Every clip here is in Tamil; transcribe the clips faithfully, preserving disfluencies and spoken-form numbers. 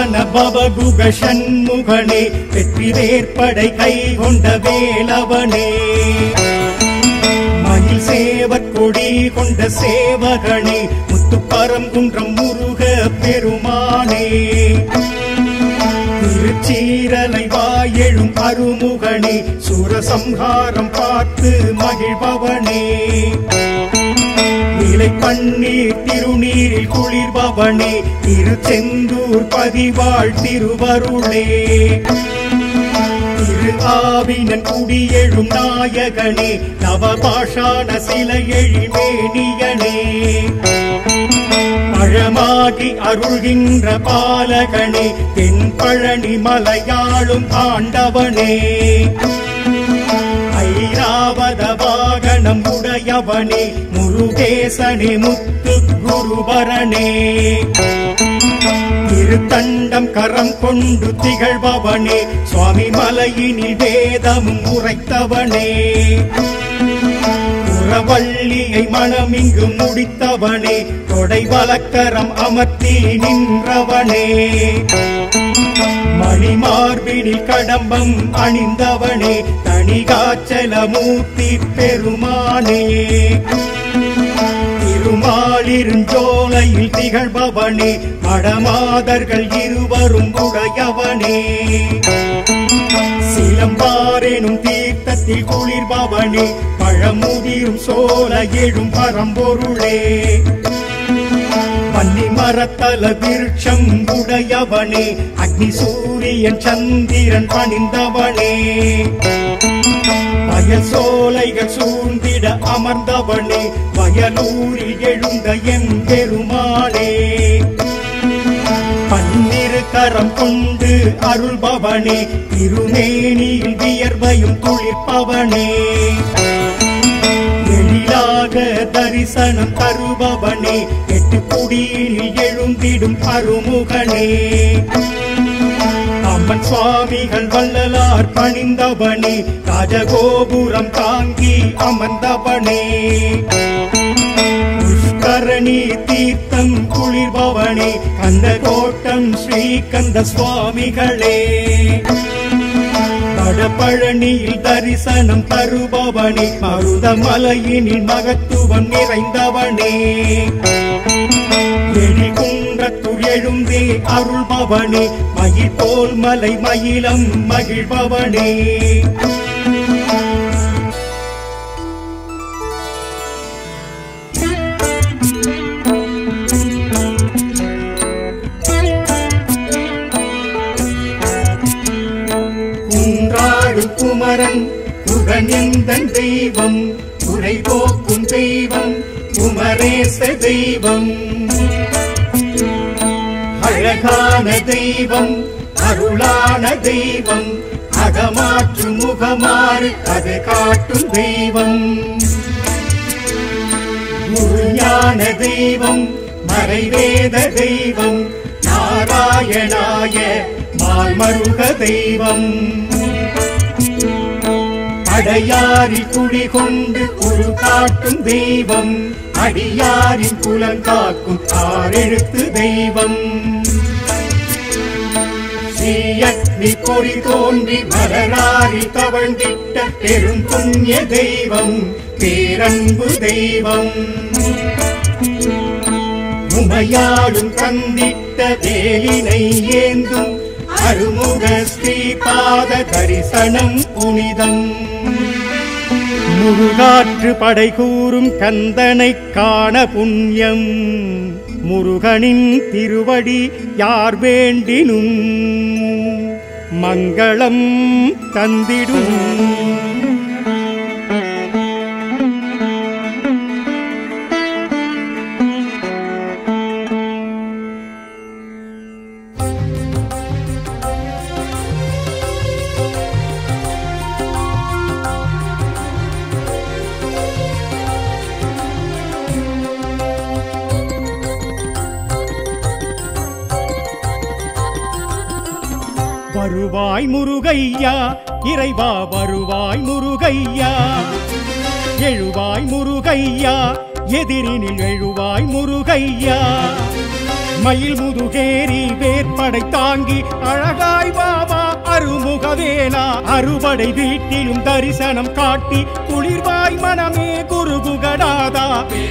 வாகன பவகுக சண்முகனே வெற்றி வேற்படை கை கொண்ட வேலவனே மயில் சேவர் கொடி கொண்ட சேவகனே முத்துப்பரங்குன்றம் முருக பெருமானே திருச்சீரலை வாயெழும் அருமுகனே சூரசம்ஹாரம் பார்த்து மகிழ்பவனே நிலை பன்னீர் திருநீரில் குளிர்பவனே திருச்செந்தூர் பதிவாழ் திருவருளே திரு ஆவினன் குடியெழும் நாயகனே நவபாஷான சிலை எழிமேனியனே பழமாகி அருள்கின்ற பாலகனே தென் பழனி மலையாளும் ஆண்டவனே ஐராவத வாகனம் உடையவனே முருகேசனே முத்து குருபரனே திருத்தண்டம் கரம் கொண்டு திகழ்பவனே சுவாமி மலையினில் வேதமும் உரைத்தவனே புறவள்ளியை மனமிங்கு முடித்தவனே தொடை வலக்கரம் அமர்த்தி நின்றவனே மணிமார்பினில் கடம்பம் அணிந்தவனே தணிகாச்சலமூர்த்தி பெருமானே திருமாலிருஞ்சோலையில் திகழ்பவனே மடமாதர்கள் இருவரும் உடையவனே சிலம்பாரெனும் தீர்த்தத்தில் குளிர்பவனே பழமுதிரும் சோல எழும் பரம்பொருளே பன்னி மரத்தல விருட்சம் உடையவனே அக்னி சூரியன் சந்திரன் பணிந்தவனே வயல் சோலைகள் சூழ்ந்திட அமர்ந்தவனே வயலூரில் எழுந்த எம் பெருமானே பன்னிரு கரம் கொண்டு அருள்பவனே திருமேனியில் வியர்வையும் துளிர்ப்பவனே எழிலாக தரிசனம் தருபவனே எட்டு குடியினில் எழுந்திடும் அருமுகனே அம்மன் சுவாமிகள் வள்ளலார் பணிந்தவனே ராஜகோபுரம் தாங்கி அமர்ந்தவனே புஷ்கரணி தீர்த்தம் குளிர்பவனே கந்த கோட்டம் ஸ்ரீகந்த சுவாமிகளே வடபழனியில் தரிசனம் தருபவனே மருதமலையினில் மகத்துவம் நிறைந்தவனே எழிகுன்றத்துள் எழுந்தே அருள்பவனே மயில் போல் மலை மயிலம் மகிழ்பவனே குன்றாடும் குமரன் குகனெந்தன் தெய்வம் குறை போக்கும் தெய்வம் குமரேச தெய்வம் அழகான தெய்வம் அருளான தெய்வம் அகமாற்று முகமாறு அதை காட்டும் தெய்வம் குருஞான தெய்வம் மறைவேத தெய்வம் நாராயணாய மால்மருக தெய்வம் அடையாரில் குடிகொண்டு ஒரு காட்டும் தெய்வம் அடியாரின் குலங்காக்கும் ஆறெழுத்து தெய்வம் ஸ்ரீயக்னி பொறி தோன்றி மலராரி தவழ்ந்திட்ட பெரும் புண்ணிய தெய்வம் பேரன்பு தெய்வம் உமையாடும் தந்திட்ட வேலினை ஏந்தும் அருமுக ஸ்ரீபாத தரிசனம் புனிதம் முருகாற்று படை கூறும் கந்தனை காண புண்ணியம் முருகனின் திருவடி யார் வேண்டினும் மங்களம் தந்திடும் வருவாய் முருகையா இறைவா வருவாய் முருகையா எழுவாய் முருகையா எதிரினில் எழுவாய் முருகையா மயில் முதுகேரி வேற்படை தாங்கி அழகாய் வாவா அருமுகவேலா அறுபடை வீட்டிலும் தரிசனம் காட்டி குளிர்வாய் மனமே குருகுகடாதா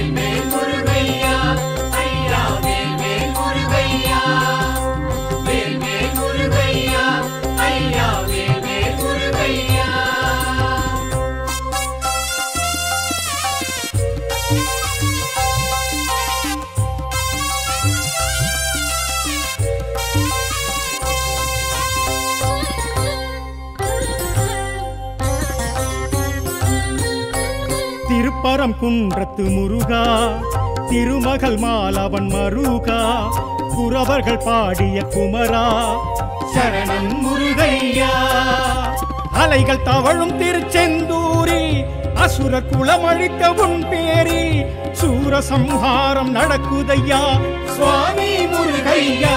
திருப்பரம் குன்றத்து முருகா திருமகள் மாலவன் மருகா குறவர்கள் பாடிய குமரா சரணம் முருகையா அலைகள் தவழும் திருச்செந்தூரில் அசுர குலமழித்த உன் பேரில் சூரசம்ஹாரம் நடக்குதையா சுவாமி முருகையா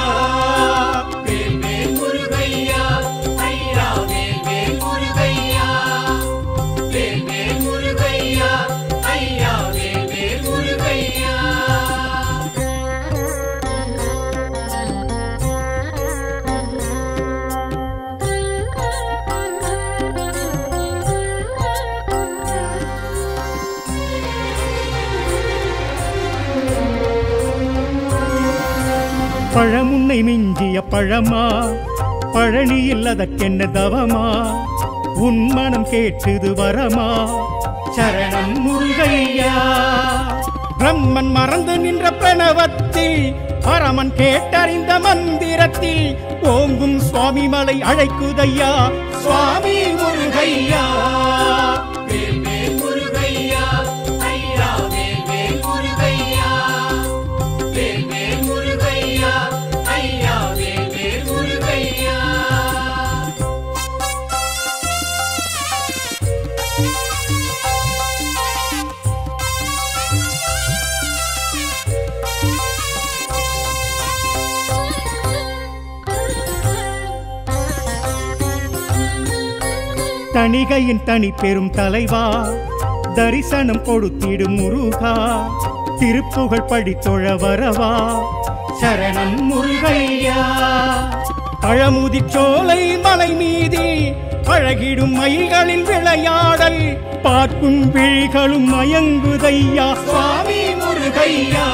பழமுன்னை மிஞ்சிய பழமா பழனியில் அதற்கென்ன தவமா உன் மனம் கேட்டது வரமா சரணம் முருகையா பிரம்மன் மறந்து நின்ற பிரணவத்தில் பரமன் கேட்டறிந்த மந்திரத்தில் ஓங்கும் சுவாமி மலை அழைக்குதையா சுவாமி முருகையா தணிகையின் தனி பெரும் தலைவா தரிசனம் கொடுத்திடும் முருகா திருப்புகழ் படித்தொழ வரவா சரணம் முருகையா பழமுதி சோலை மலை மீதி பழகிடும் மயில்களின் விளையாடல் பார்க்கும் விழிகளும் மயங்குதையா சுவாமி முருகையா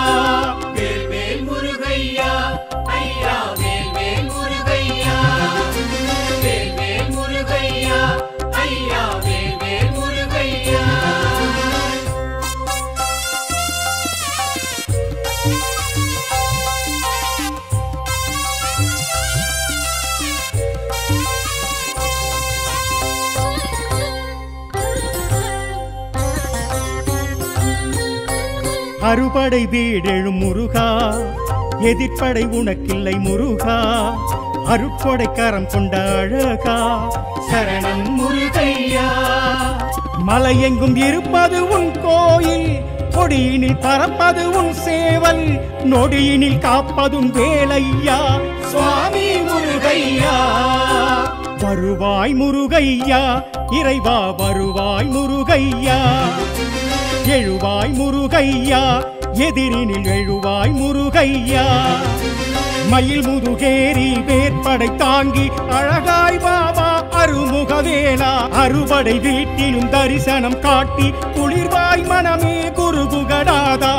அறுபடை வீடெழும் முருகா எதிர்ப்படை உனக்கில்லை முருகா அருட்கொடை கரம் கொண்ட அழகா சரணம் முருகையா மலையெங்கும் இருப்பது உன் கோயில் கொடியினில் பறப்பது உன் சேவல் நொடியினில் காப்பதும் வேலையா சுவாமி முருகையா வருவாய் முருகையா இறைவா வருவாய் முருகையா எழுவாய் முருகையா எதிரினில் எழுவாய் முருகையா மயில் முதுகேரி வேற்படை தாங்கி அழகாய் வாவா அருமுகவேலா அறுபடை வீட்டிலும் தரிசனம் காட்டி குளிர்வாய் மனமே குருகுகடாதா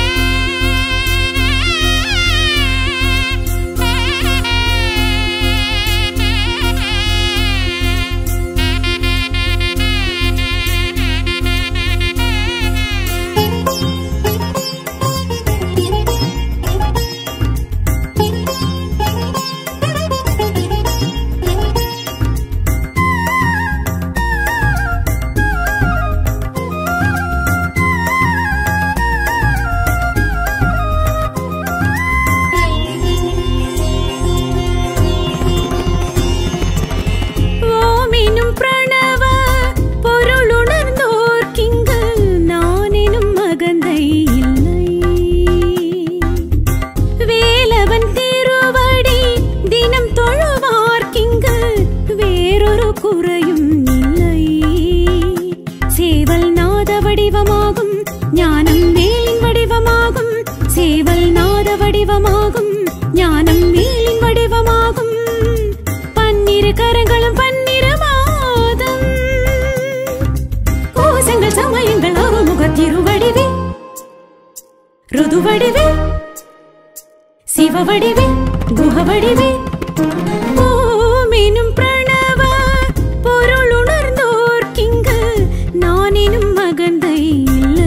Thank you. ஞானம் வேலின் வடிவமாகும் சேவல் நாத வடிவமாகும் ஞானம் வேலின் வடிவமாகும் பன்னிரு கரங்களும் பன்னிரு மாதம் கோசங்கள் சமயங்கள் அருமுக திருவடிவே ருது வடிவே சிவ வடிவே குஹ வடிவே ஓமெனும் பிரணவ பொருள் உணர்ந்தோர்க்கிங்கு நான் எனும் மகந்தை இல்லை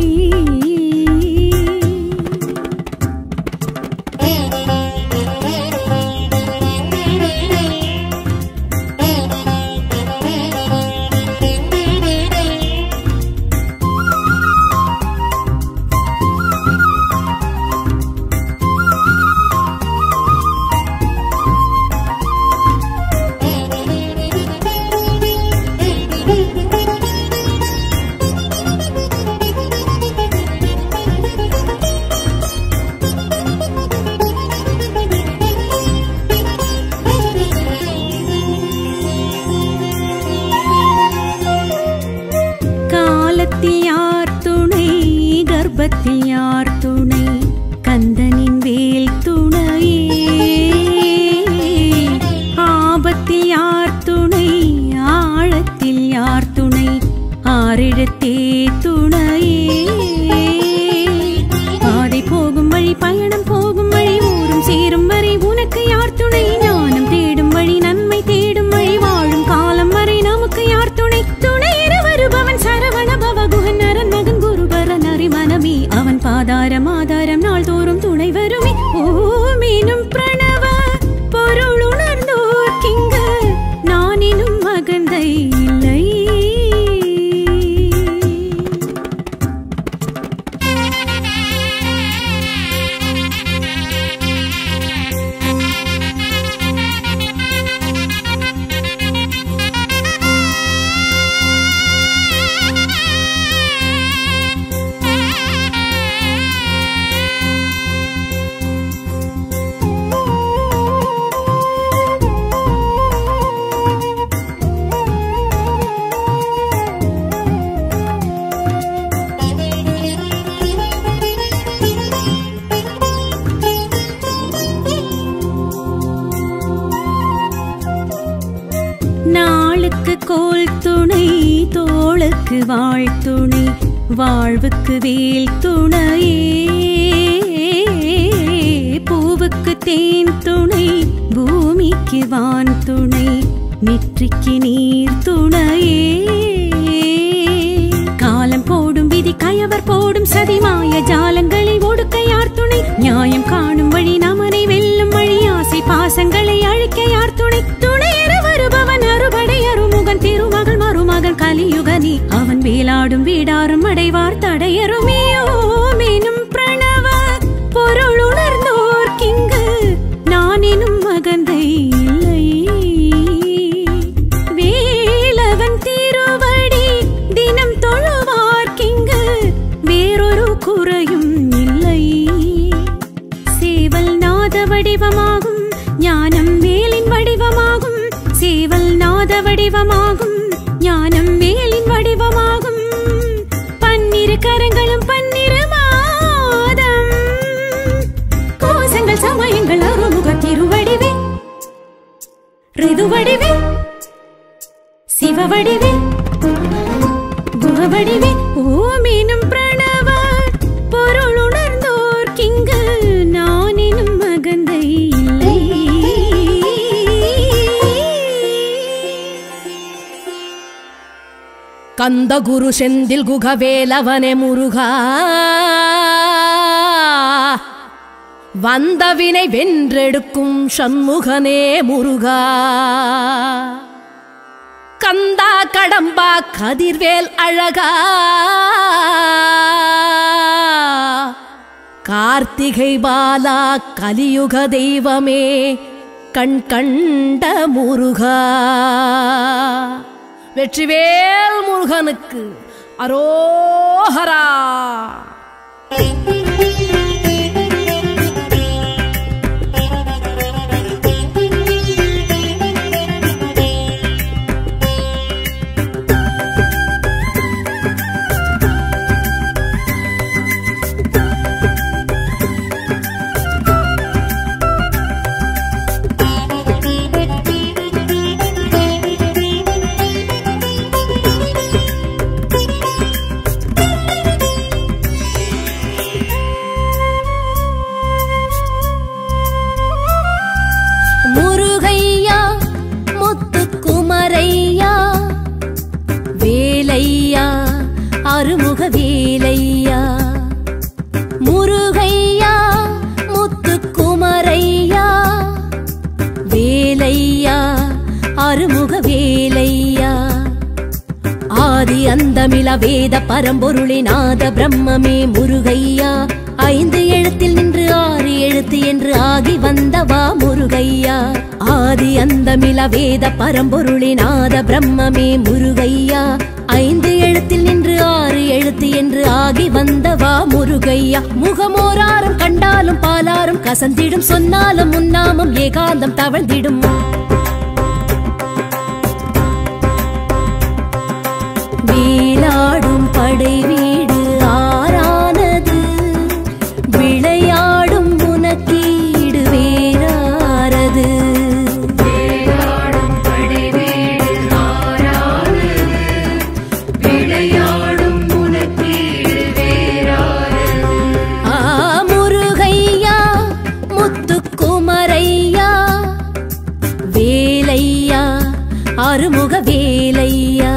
கர்ப்பத்தில் யார் துணை கந்தனின் வேல் துணையே ஆபத்தில் யார் துணை ஆழத்தில் யார் துணை ஆறிடத்தே துணையே பாதை போகும் வழி பயணம் போகும் வழி ஊரும் சேரும் வரை உனக்கு யார் துணை ஞானம் தேடும் வழி நன்மை தேடும் வழி வாழும் காலம் வரை நமக்கு யார் துணை துணை என வருபவன் சரவண பவகுஹன் நரன் மகன் குருபரன் அறிமனமே அவன் பாதாரம் ஆதாரம் நாள்தோறும் துணை வருமே ஓமெனும் பிரணவ பொருள் உணர்ந்தோர்க்கிங்கு நான் எனும் மகந்தை இல்லை நாளுக்கு கோல் துணை தோளுக்கு வாழ் துணை வாழ்வுக்கு வேல் துணையே பூவுக்கு தேன் துணை பூமிக்கு வான் துணை நெற்றிக்கு நீர் துணையே காலம் போடும் விதி கயவர் போடும் சதி மாய ஜாலங்களை ஒடுக்க யார் துணை நியாயம் காணும் வழி நமனை வெல்லும் வழி ஆசை பாசங்களை அழிக்க யார் துணை துணை என வருபவன் அறுபடை அருமுகன் திருமகள் மருமகன் கலியுகனி அவன் வேலாடும் வீடாரும் அடைவார் தடையருமே ஓமெனும் பிரணவ பொருள் உணர்ந்தோர்க்கிங்கு நான் எனும் மகந்தை இல்லை வேலவன் திருவடி தினம் தொழுவார்க்கிங்கு வேறொரு குறையும் இல்லை சேவல் நாத வடிவமாகும் ஞானம் வேலின் வடிவமாகும் சேவல் நாத வடிவமாகும் ஞானம் வேலின் வடிவமாகும் பன்னிரு கரங்களும் பன்னிரு மாதம் கோசங்கள் சமயங்கள் அருமுக திருவடிவே ரிது வடிவே சிவ வடிவே குஹ வடிவே ஓமெனும் பிரணவ பொருள் உணர்ந்தோர்க்கிங்கு நான் எனும் மகந்தை இல்லை கந்த குரு செந்தில் குகவேலவனே முருகா வந்தவினை வென்றெடுக்கும் சண்முகனே முருகா கந்தா கடம்பா கதிர்வேல் அழகா கார்த்திகை பாலா கலியுக தெய்வமே கண் கண்ட முருகா வெற்றிவேல் முருகனுக்கு அரோஹரா. அந்தமில வேத பரம்பொருளே நாத பிரம்மமே முருகையா ஐந்து எழுத்தில் நின்று ஆறு எழுத்து என்று ஆகி வந்தவா முருகையா ஆதி அந்தமில வேத பரம்பொருளே நாத பிரம்மமே முருகையா ஐந்து எழுத்தில் நின்று ஆறு எழுத்து என்று ஆகி வந்தவா முருகையா முகமோராரும் கண்டாலும் பாலாரும் கசந்திடும் சொன்னாலும் முன்னாமும் ஏகாந்தம் தவழ்ந்திடும் வேலாடும் படை வீடு ஆறானது விளையாடும் உனக்கீடு வேறாரது வேலாடும் படை வீடு ஆறானது விளையாடும் உனக்கீடு வேறாரது ஆ முருகையா முத்துக்குமரையா வேலையா அருமுக வேலையா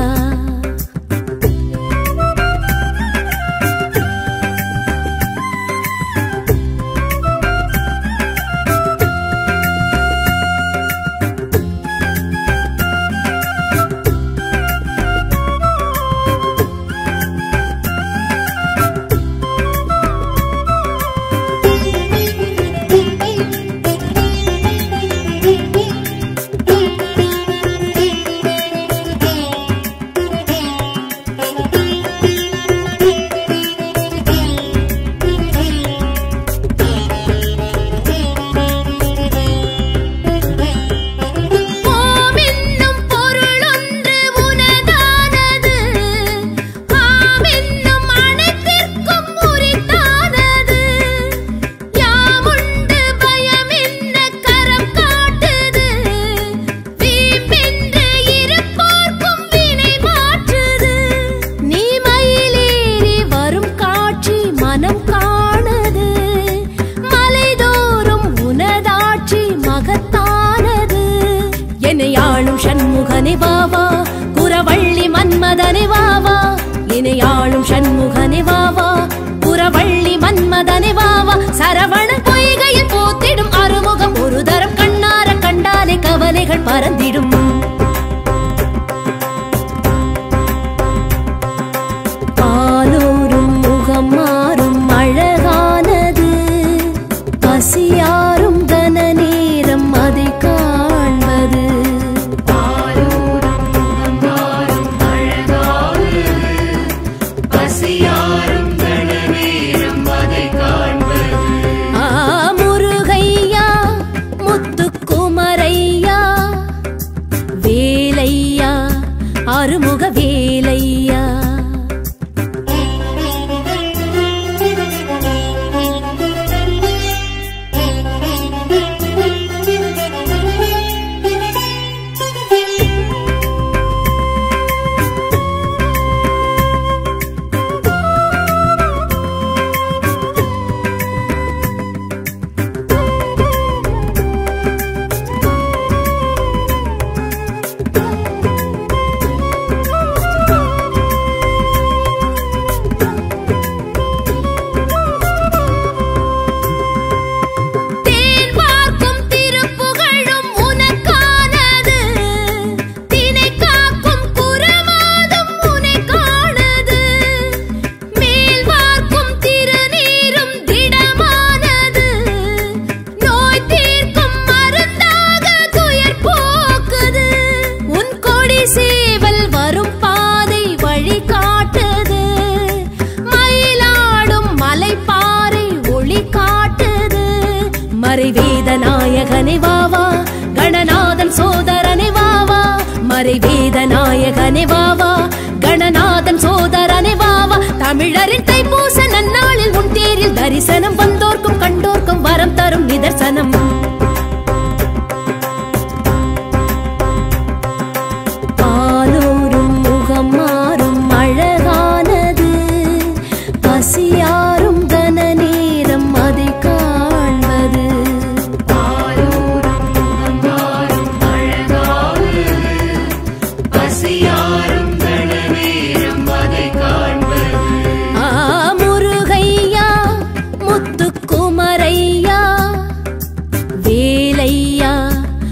ஷண்முகனே வாவா குரவள்ளி மன்மதனே வாவா இணையாளும் ஷண்முகனே வாவா குரவள்ளி மன்மதனே வாவா சரவண பொய்கையில் போத்திடும் அறுமுகம் ஒரு தரம் கண்ணார கண்டாலே கவலைகள் பறந்திடும் பாலூரும் முகம் மாறும் அழகானது பசியாரும் கன நேரம் அதை காண்பது அருமுக வேலையா மறைவேதநாயகனே வாவா கணநாதன் சோதரனே வாவா மறைவேதநாயகனே வாவா கணநாதன் சோதரனே வாவா தமிழரின் தைப்பூச நன்னாளில் உன் தேரில் தரிசனம் வந்தோர்க்கும் கண்டோர்க்கும் வரம் தரும் நிதர்சனம் பாலூரும் முகம் மாறும் அழகானது பசியாரும் கன நேரம் அதை காண்பது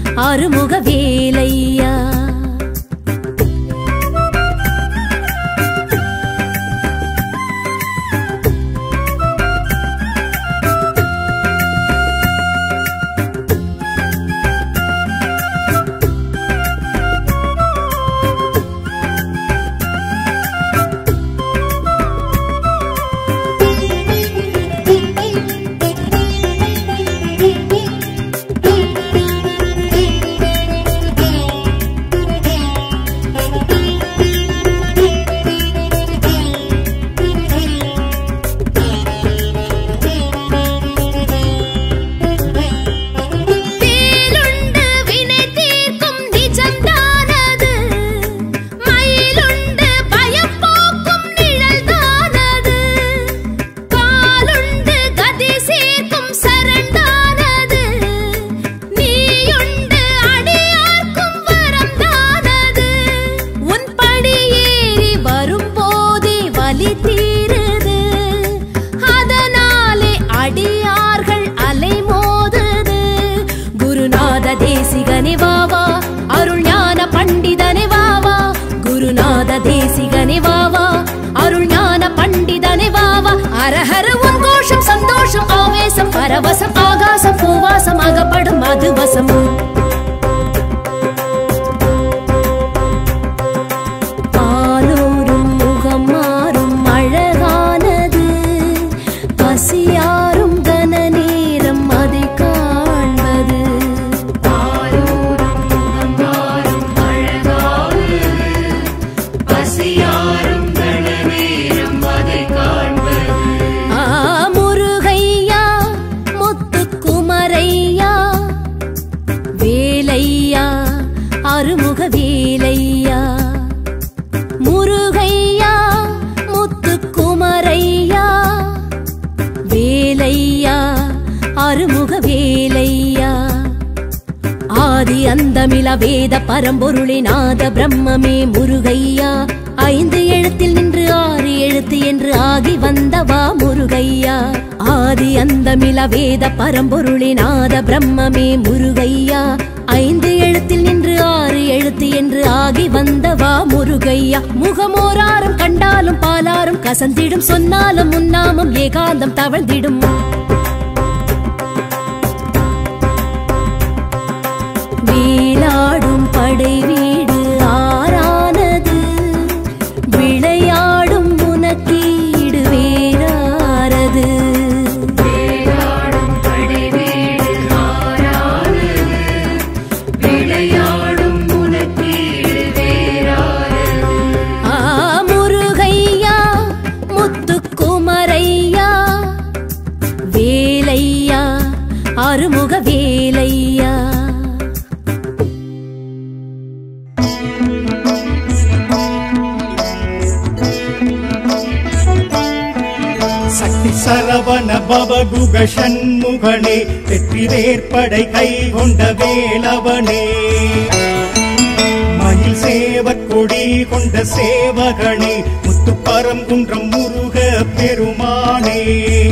அருமுக வேலையா பரவசம் ஆகாசம் பூவாசம் அகப்படும் அது வசம் பாலூரும் முகம் மாறும் அழகானது பசியாரும் கன நேரம் அதை காண்பது பாலூரும் முகம் மாறும் அழகானது பசியாரும் கன நேரம் அதை காண்பது ஆ முருகையா முத்துக்குமரையா வேலையா அருமுக வேலையா முருகையா முத்துக்குமரையா வேலையா அருமுக வேலையா ஆதி அந்தமில வேத பரம்பொருளே நாத பிரம்மமே முருகையா ஐந்து எழுத்தில் நின்று ஆறு எழுத்து என்று ஆகி வந்தவா முருகையா ஆதி அந்தமில வேத பரம்பொருளே நாத பிரம்மமே முருகையா ஐந்து எழுத்தில் நின்று ஆறு எழுத்து என்று ஆகி வந்தவா முருகையா முகமோராரும் கண்டாலும் பாலாரும் கசந்திடும் சொன்னாலும் முன்னாமம் ஏகாந்தம் தவழ்ந்திடும் வேலாடும் படை வீடு ஆறானது விளையாடும் உனக்கீடு வேறாரது வேலாடும் படை வீடு ஆறானது விளையாடும் உனக்கீடு வேறாரது ஆ முருகையா முத்துக்குமரையா வேலையா அருமுக வேலையா சக்தி சரவண பவகுக சண்முகனே வெற்றி வேற்படை கை கொண்ட வேலவனே மயில் சேவற் கொடி கொண்ட சேவகனே முத்துப்பரங்குன்றம் முருக பெருமானே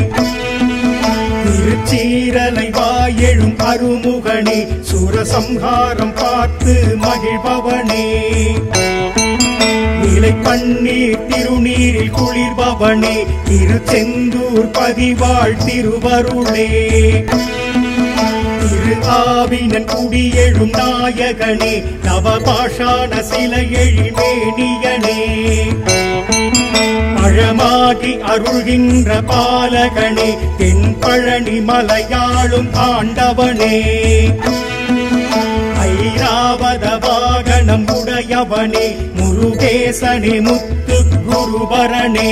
திருச்சீரலை வாயெழும் அருமுகனே சூரசம்ஹாரம் பார்த்து மகிழ்பவனே நிலை பன்னீர் திருநீரில் குளிர்பவனே திருச்செந்தூர் பதிவாழ் திருவருளே திரு ஆவினன் குடியெழும் நாயகனே நவபாஷான சிலை எழிமேனியனே பழமாகி அருள்கின்ற பாலகனே தென் பழனி மலையாளும் ஆண்டவனே ஐராவத வாகனம் உடையவனே முருகேசனே முத்து குருபரனே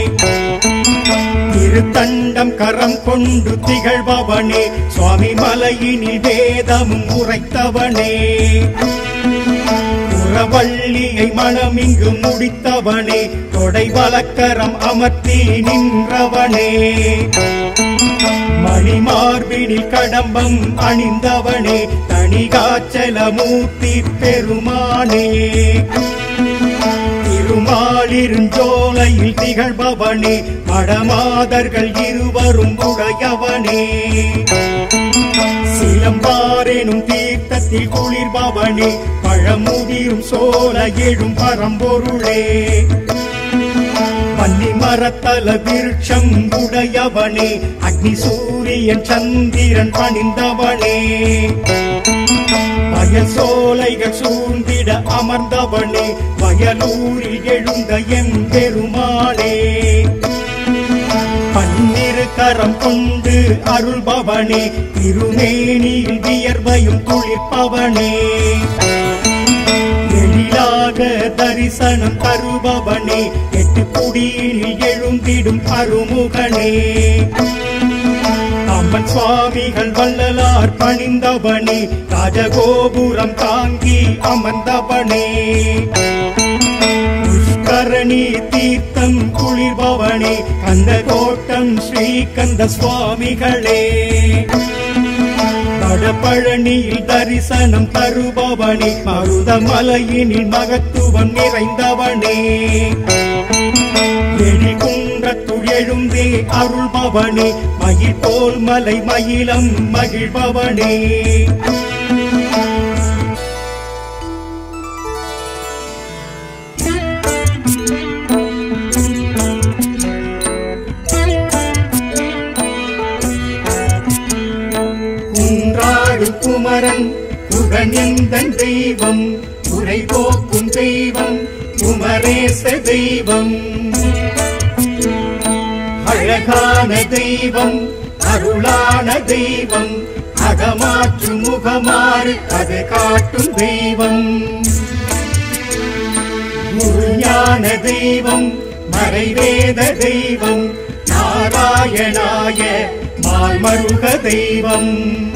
திருத்தண்டம் கரம் கொண்டு திகழ்பவனே சுவாமி மலையினில் வேதமும் உரைத்தவனே புறவள்ளியை மனமிங்கு முடித்தவனே தொடை வலக்கரம் அமர்த்தி நின்றவனே மணிமார்பினில் கடம்பம் அணிந்தவனே தணிகாச்சலமூர்த்தி பெருமானே திருமாலிருஞ்சோலையில் திகழ்பவனே மடமாதர்கள் இருவரும் உடையவனே சிலம்பாரெனும் தீர்த்தத்தில் குளிர்பவனே பழமுதிரும் சோல எழும் பரம்பொருளே பன்னி மரத்தல விருட்சம் உடையவனே அக்னி சூரியன் சந்திரன் பணிந்தவனே வயல் சோலைகள் சூழ்ந்திட அமர்ந்தவனே வயலூரில் எழுந்த எம் பெருமானே பன்னிரு கரம் கொண்டு அருள்பவனே திருமேனியில் வியர்வையும் துளிர்ப்பவனே எழிலாக தரிசனம் தருபவனே எட்டு குடியினில் எழுந்திடும் அருமுகனே அம்மன் சுவாமிகள் வள்ளலார் பணிந்தவனே ராஜகோபுரம் தாங்கி அமர்ந்தவனே புஷ்கரணி தீர்த்தம் குளிர்பவனே கந்த கோட்டம் ஸ்ரீகந்த சுவாமிகளே வடபழனியில் தரிசனம் தருபவனே மருதமலையினில் மகத்துவம் நிறைந்தவனே எழிகுன்றத்துள் எழுந்தே அருள்பவனே மயில் போல் மலை மயிலம் மகிழ்பவனே வாழும் குமரன் புகழெந்தன் தெய்வம் குறை போக்கும் தெய்வம் குமரேச தெய்வம் அழகான தெய்வம் அருளான தெய்வம் அகமாற்று முகமாறு அது காட்டும் தெய்வம் முழுஞான தெய்வம் மறைவேத தெய்வம் நாராயணாய மால்மருக தெய்வம்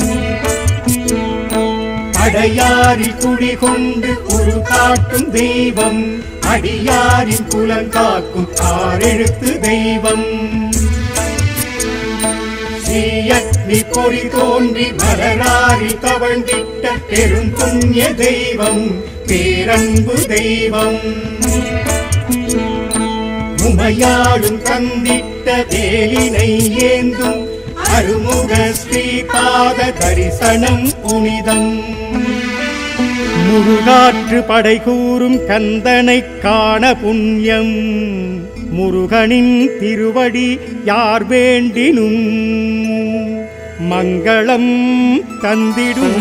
அடையாரில் குடிகொண்டு ஒரு காட்டும் தெய்வம் அடியாரின் குலங்காக்கும் ஆறெழுத்து தெய்வம் ஸ்ரீயக்னி பொறி தோன்றி மலராரி தவழ்ந்திட்ட பெரும் புண்ணிய தெய்வம் பேரன்பு தெய்வம் உமையாளும் தந்திட்ட வேலினை ஏந்தும் அருமுக ஸ்ரீபாத தரிசனம் புனிதம் முருகாற்று படை கூறும் கந்தனை காண புண்ணியம் முருகனின் திருவடி யார் வேண்டினும் மங்களம் தந்திடும்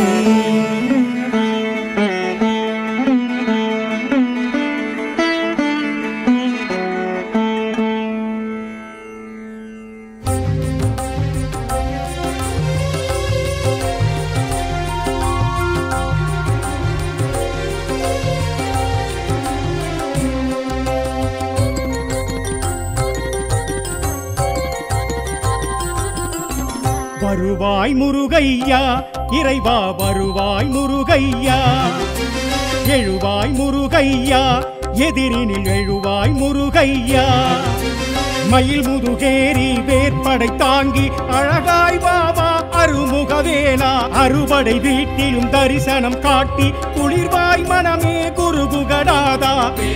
வருவாய் முருகையா இறைவா வருவாய் முருகையா எழுவாய் முருகையா எதிரினில் எழுவாய் முருகையா மயில் முதுகேரி வேற்படை தாங்கி அழகாய் வாவா அருமுகவேலா அறுபடை வீட்டிலும் தரிசனம் காட்டி குளிர்வாய் மனமே குருகுகடாதா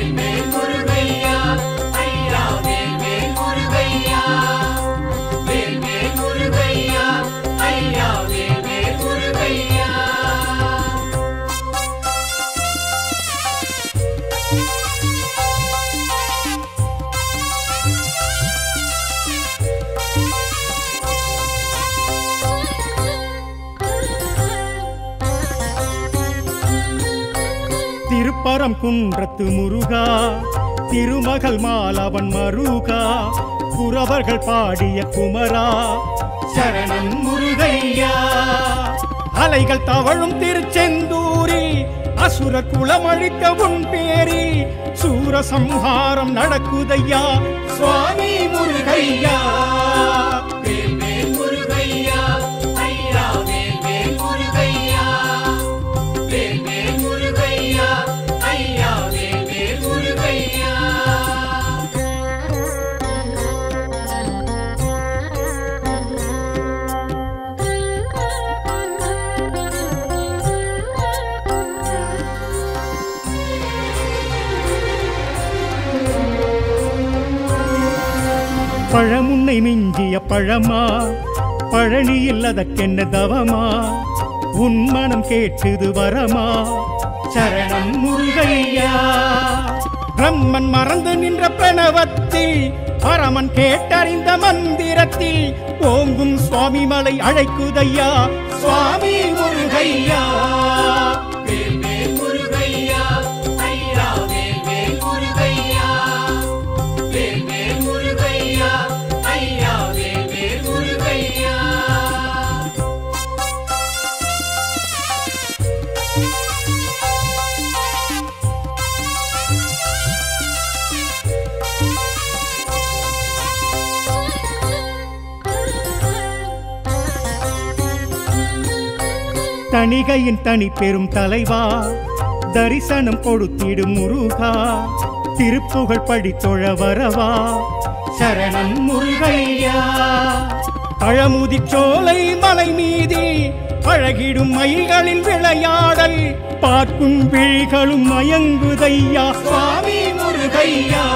திருப்பரம் குன்றத்து முருகா திருமகள் மாலவன் மருகா குறவர்கள் பாடிய குமரா சரணம் முருகையா அலைகள் தவழும் திருச்செந்தூரில் அசுர குலமழித்த உன் பேரில் சூரசம்ஹாரம் நடக்குதையா சுவாமி முருகையா பழமுன்னை மிஞ்சிய பழமா பழனியில் அதற்கென்ன தவமா உன் மனம் கேட்டது வரமா சரணம் முருகையா பிரம்மன் மறந்து நின்ற பிரணவத்தில் பரமன் கேட்டறிந்த மந்திரத்தில் ஓங்கும் சுவாமி மலை அழைக்குதையா சுவாமி முருகையா தணிகையின் தனி பெரும் தலைவா தரிசனம் கொடுத்திடும் முருகா திருப்புகழ் படித்தொழ வரவா சரணம் முருகையா பழமுதி சோலை மலை மீதி அழகிடும் மயில்களின் விளையாடல் பார்க்கும் விழிகளும் மயங்குதையா சுவாமி முருகையா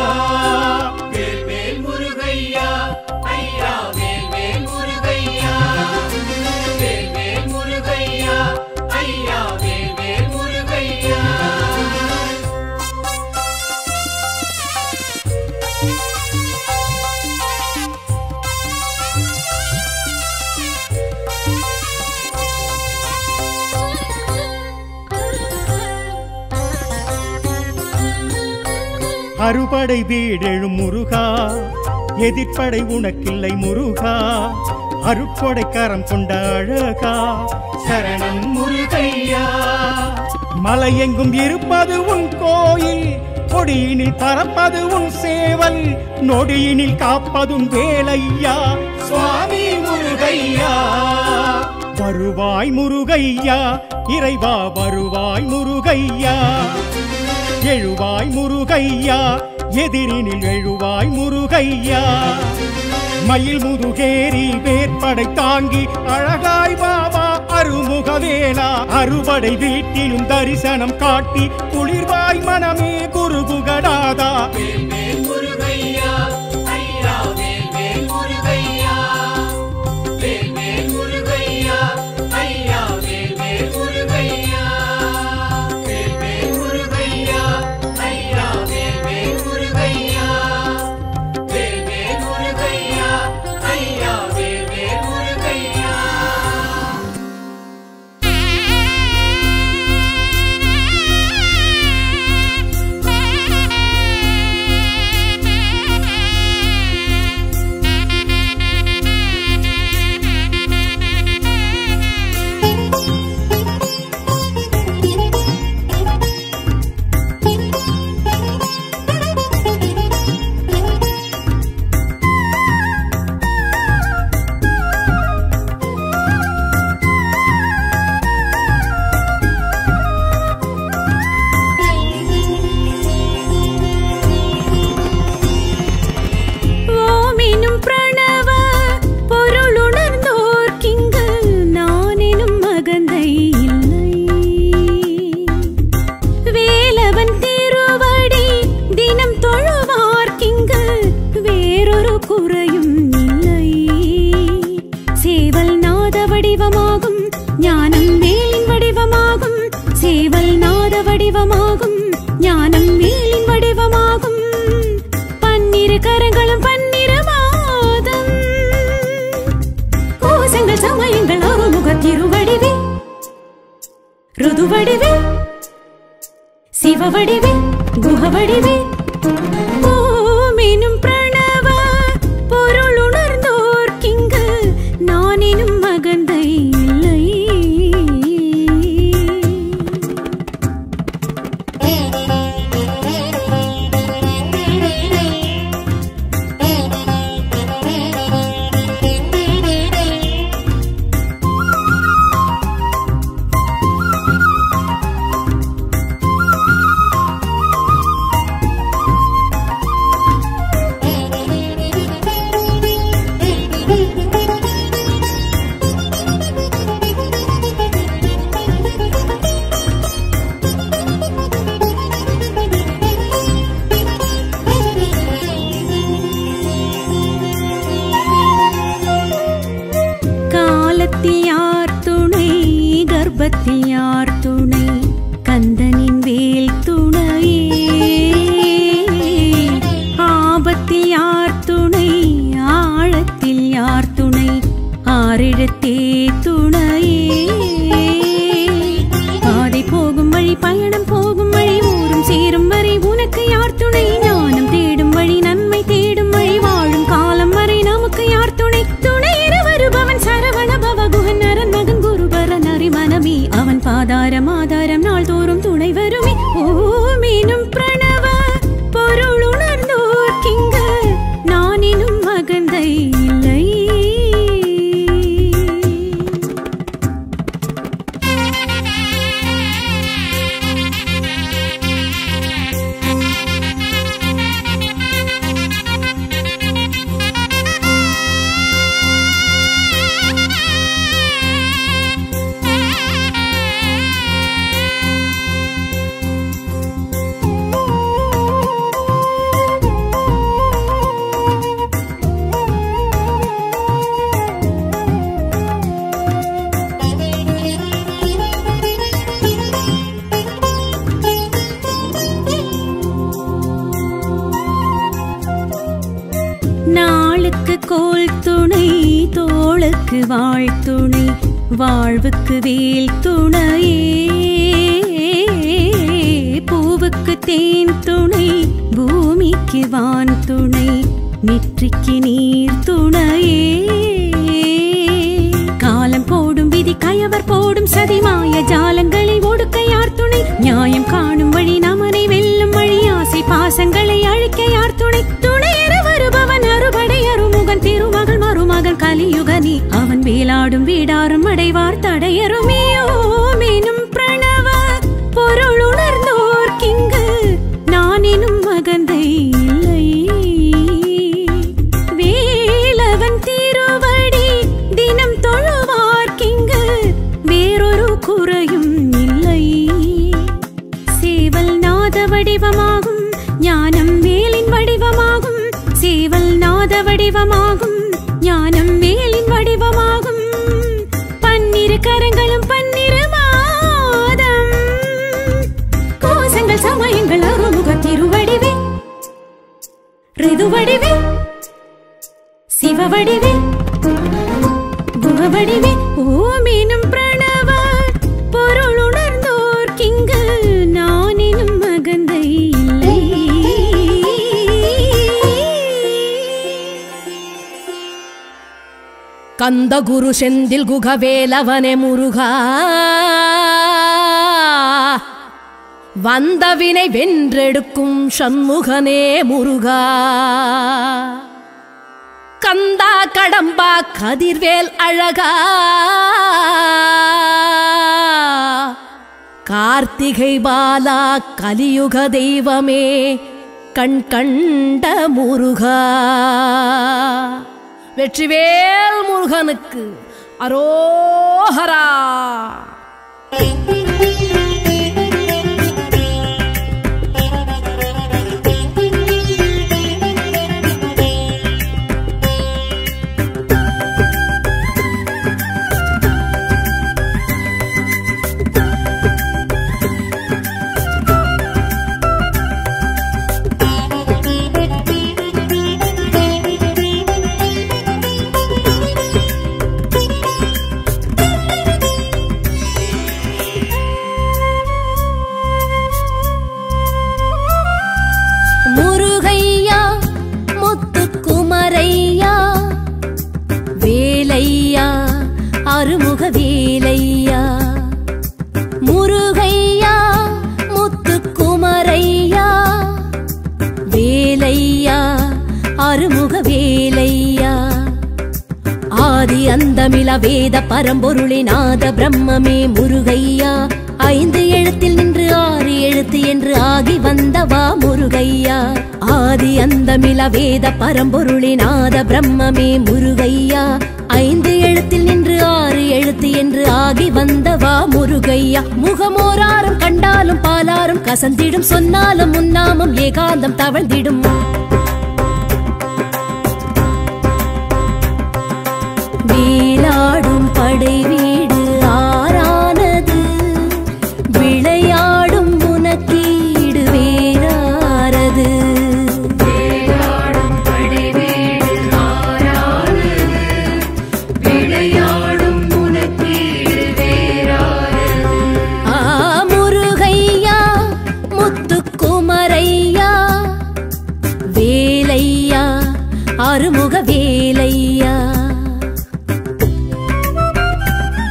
அறுபடை வீடெழும் முருகா, எதிர்ப்படை உனக்கில்லை முருகா, அருட்கொடை கரம் கொண்ட அழகா, சரணம் முருகையா. மலையெங்கும் இருப்பது உன் கோயில், கொடியினில் பறப்பது உன் சேவல், நொடியினில் காப்பதும் வேலையா, சுவாமி முருகையா. வருவாய் முருகையா, இறைவா வருவாய் முருகையா, எழுவாய் முருகையா, எதிரினில் எழுவாய் முருகையா. மயில் முதுகேரி வேற்படை தாங்கி அழகாய் பாபா அருமுகவேலா, அறுபடை வீட்டிலும் தரிசனம் காட்டி குளிர்வாய் மனமே குருகுகடாதா. வடிவமாகும் ஞானம் வேலின் வடிவமாகும் பன்னிரு கரங்களும் பன்னிரு மாதம் கோசங்கள் சமயங்கள் அருமுக திருவடிவே ருது வடிவே சிவ வடிவே குஹ வடிவே ஓமெனும் பிரணவ பொருள் உணர்ந்தோர்க்கிங்கு நான் எனும் மகந்தை இல்லை. கர்ப்பத்தில் யார் துணை கந்தனின் வேல் துணையே ஆபத்தில் யார் துணை ஆழத்தில் யார் துணை ஆறிடத்தே துணையே பாதை போகும் வழி பயணம் போகும் வழி ஊரும் சேரும் வரை உனக்கு யார் துணை ஞானம் தேடும் வழி நன்மை தேடும் வழி வாழும் காலம் வரை நமக்கு யார் துணை துணை என வருபவன் சரவண பவகுஹன் நரன் மகன் குருபரன் மனமே அவன் பாதாரம் ஆதாரம் நாள்தோறும் துணை வருமே. ஓமெனும் பிரணவ பொருள் உணர்ந்தோர்க்கிங்கு நான் எனும் மகந்தை இல்லை. நாளுக்கு கோல் துணை தோளுக்கு வாழ் துணை வாழ்வுக்கு வேல் துணையே பூவுக்கு பூவுக்கு தேன் துணை, பூமிக்கு வான் துணை, நெற்றிக்கு நீர் துணையே. காலம் போடும் விதி கயவர் போடும் சதி மாய ஜாலங்களை ஒடுக்க யார் துணை? நியாயம் காணும் வழி நமனை வெல்லும் வழி ஆசை பாசங்களை அழிக்க யார் துணை? துணையென வருபவன் அறுபடை அருமுகன் திருமகள் மருமகன் கலியுகனி. அவன் வேலாடும் வீடாரும் அடைவார் தடையருமே. ஓமெனும் பிரணவ பொருள் உணர்ந்தோர்க்கிங்கு நான் எனும் மகந்தை இல்லை. வேலவன் திருவடி தினம் தொழுவார்க்கிங்கு வேறொரு குறையும் இல்லை. சேவல் நாத வடிவமாகும் ஞானம் வேலின் வடிவமாகும். சேவல் நாத வடிவமாகும் ஞானம் வேலின் வடிவமாகும். பன்னிரு கரங்களும் பன்னிரு மாதம், கோசங்கள் சமயங்கள் அருமுக திருவடிவே, ரிதுவடிவே, சிவவடிவே, குணவடிவே. ஓமெனும் பிரணவ பொருள் உணர்ந்தோர்க்கிங்கு நான் எனும் மகந்தை இல்லை. கந்த குரு செந்தில் குகவேலவனே முருகா, வந்தவினை வென்றெடுக்கும் சண்முகனே முருகா. கந்தா கடம்பா கதிர்வேல் அழகா, கார்த்திகை பாலா கலியுக தெய்வமே கண் கண்ட முருகா. வெற்றிவேல் முருகனுக்கு அரோஹரா. அருமுக வேலையா முருகையா முத்துக்குமரையா வேலையா அருமுக வேலையா. ஆதி அந்தமில வேத பரம்பொருளே நாத பிரம்மமே முருகையா. ஐந்து எழுத்தில் நின்று ஆறு எழுத்து என்று ஆகி வந்தவா முருகையா. ஆதி அந்தமில வேத பரம்பொருளே நாத பிரம்மமே முருகையா. ஐந்து எழுத்தில் நின்று ஆறு எழுத்து என்று ஆகி வந்தவா முருகையா. முகமோராரும் கண்டாலும் பாலாரும் கசந்திடும், சொன்னாலும் முன்னாமம் ஏகாந்தம் தவழ்ந்திடும். வேலாடும் படை வீடு ஆரானது, விளையாடும் உனக்கீடு வேறாரது. வேலாடும் படை வீடு ஆரானது, விளையாடும் உனக்கீடு வேறாரது. ஆ முருகையா முத்துக்குமரையா வேலையா அருமுக வேலையா.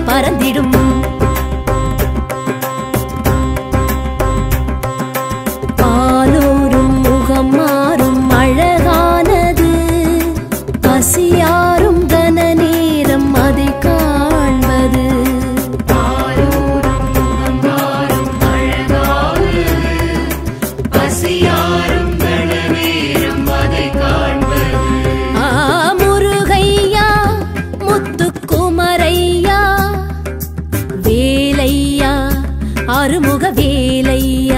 பறந்திடும். பாலூரும் முகம் மாறும் அழகானது, பசியாரும் கன நேரம் அதை காண்பது. அருமுக வேலையா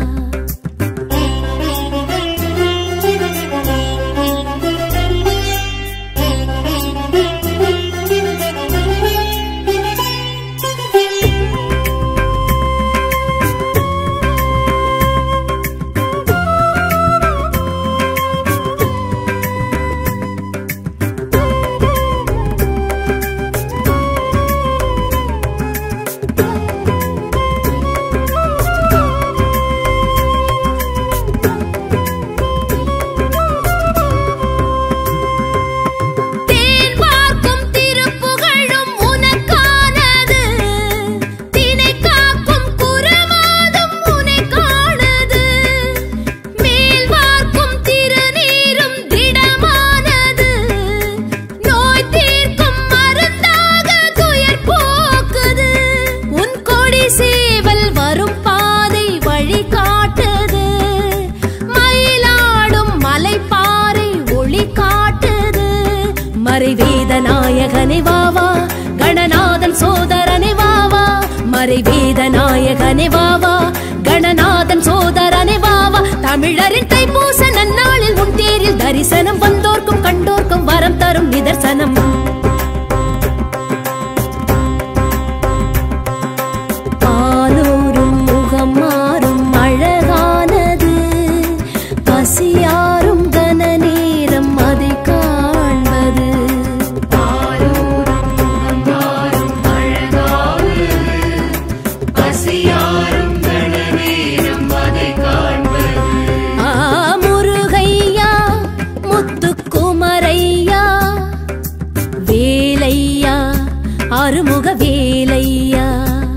மறைவேதநாயகனே வாவா, கணநாதன் சோதரனே வாவா. மறைவேதநாயகனே வாவா, கணநாதன் சோதரனே வாவா. தமிழரின் தைப்பூச நன்னாளில் உன் தேரில் தரிசனம், வந்தோர்க்கும் கண்டோர்க்கும் வரம் தரும் நிதர்சனம். பாலூரும் முகம் மாறும் அழகானது, பசியாரும் கன நேரம் அதை காண்பது. அருமுக வேலையா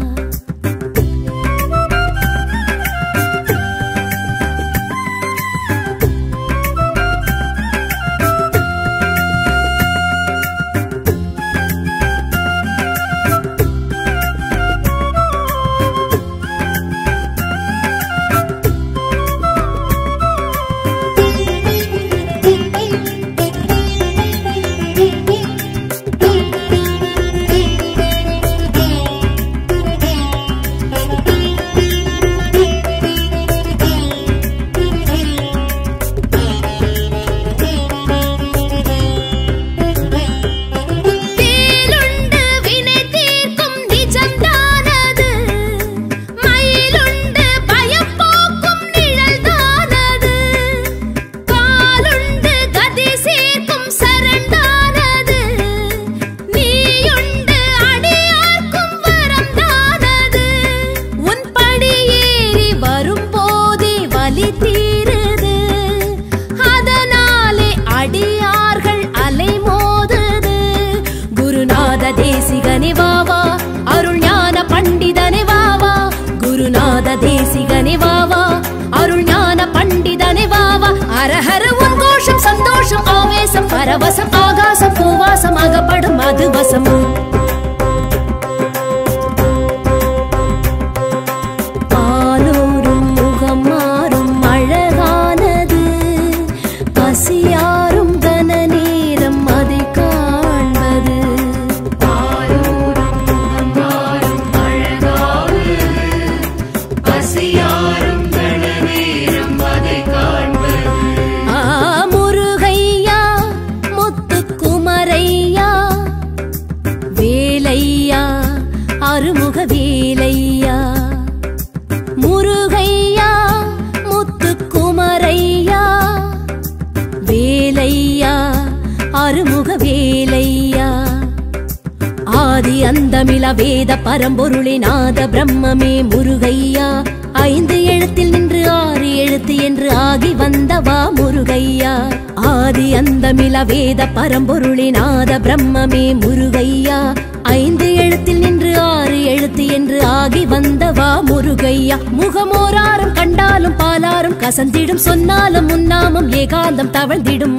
தேசிகனே வாவா, அருள் ஞான பண்டிதனே வாவா. குருநாத தேசிகனே வாவா, அருள் ஞான பண்டிதனே வாவா. அரஹர உன் கோஷம் சந்தோஷம் ஆவேசம் பரவசம் ஆகாசம் பூவாசம் அகப்படும் மதுவசம். பாலூரும் முகம் மாறும் அழகானது, பசியாரும் கன நேரம் அதை காண்பது. அருமுக வேலையா முருகையா முத்துக்குமரையா வேலையா அருமுக வேலையா. ஆதி அந்தமில வேத பரம்பொருளே நாத பிரம்மமே முருகையா. ஐந்து எழுத்தில் நின்று ஆறு எழுத்து என்று ஆகி வந்தவா முருகையா. முருகையா ஆதி அந்தமில வேத பரம்பொருளே நாத பிரம்மமே முருகையா ஐந்து எழுத்தில் நின்று ஆறு எழுத்து என்று ஆகி வந்தவா முருகையா முகமோராரும் கண்டாலும் பாலாரும் கசந்திடும் சொன்னாலும் முன்னாமும் ஏகாந்தம் தவழ்ந்திடும்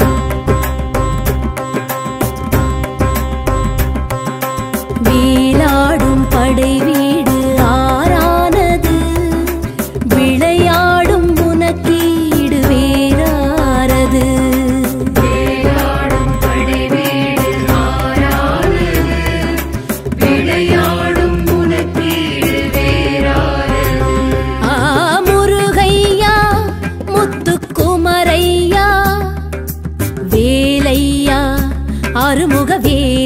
வீலாடும் படை வீடு ஆறானது விளையாடும் உனக்கீடு வேறாரது அருமுக வேலையா